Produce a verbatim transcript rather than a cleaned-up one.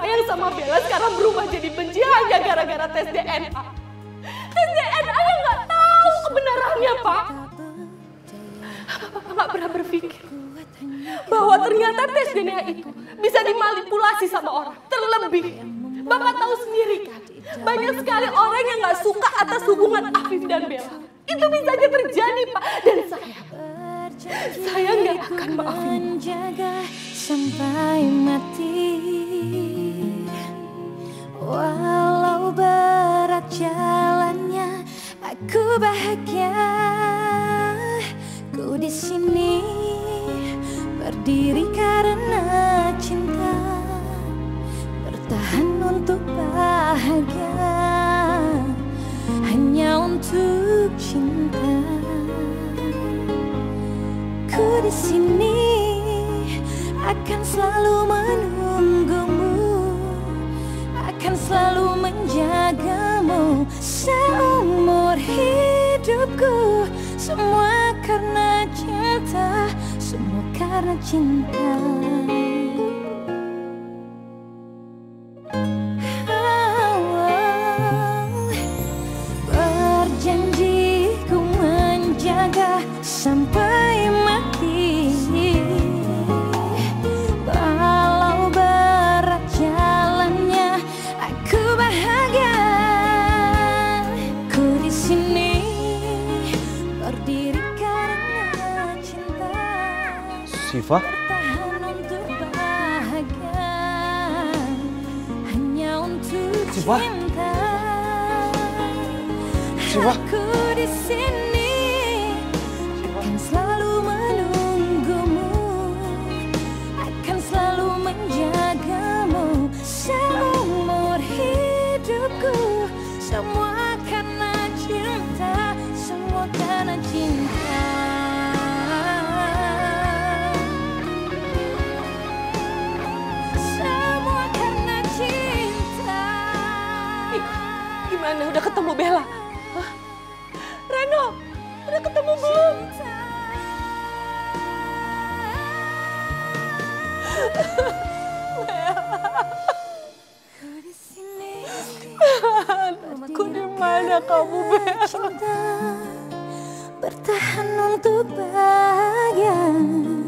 sayang sama Bella sekarang berubah jadi benci hanya gara-gara tes D N A. Tes D N A yang nggak tahu kebenarannya, Pak. Bapak nggak pernah berpikir bahwa ternyata tes D N A itu bisa dimanipulasi sama orang. Terlebih, Bapak tahu sendiri kan, banyak sekali orang yang nggak suka atas hubungan Afif dan Bella. Itu bisa aja terjadi, Pak. Dan saya, saya nggak akan maafin menjaga sampai mati. Walau berat jalannya, aku bahagia. Ku di sini berdiri karena cinta, bertahan untuk bahagia, hanya untuk cinta. Ku di sini akan selalu menunggumu, akan selalu menjagamu seumur hidupku. Semua karena cinta, semua karena cinta. Berjanji ku menjaga sampai mati. Walau berat jalannya, aku bahagia. Ku di sini berdiri karena cinta. Siva? Bertahan untuk bahagia, hanya untuk Siva? cinta. Siva? Aku di sini akan selalu menunggumu, akan selalu menjagamu seumur hidupku. Semua karena cinta, semua karena cinta. Semua karena cinta. gimana? Udah ketemu Bella? Hah? Reno, udah ketemu belum? Anakku, di mana kamu, Bella? Bertahan untuk bahagia.